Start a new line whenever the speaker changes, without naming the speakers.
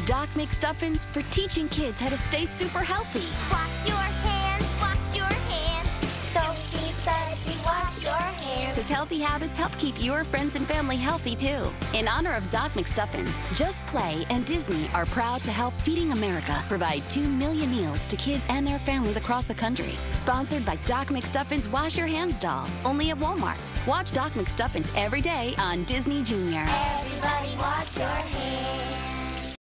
Doc McStuffins for teaching kids how to stay super healthy.
Wash your hands, wash your hands. Don't be dirty, wash your hands.
Because healthy habits help keep your friends and family healthy, too. In honor of Doc McStuffins, Just Play and Disney are proud to help Feeding America provide 2 million meals to kids and their families across the country. Sponsored by Doc McStuffins' Wash Your Hands doll, only at Walmart. Watch Doc McStuffins every day on Disney Junior.
Everybody wash your hands.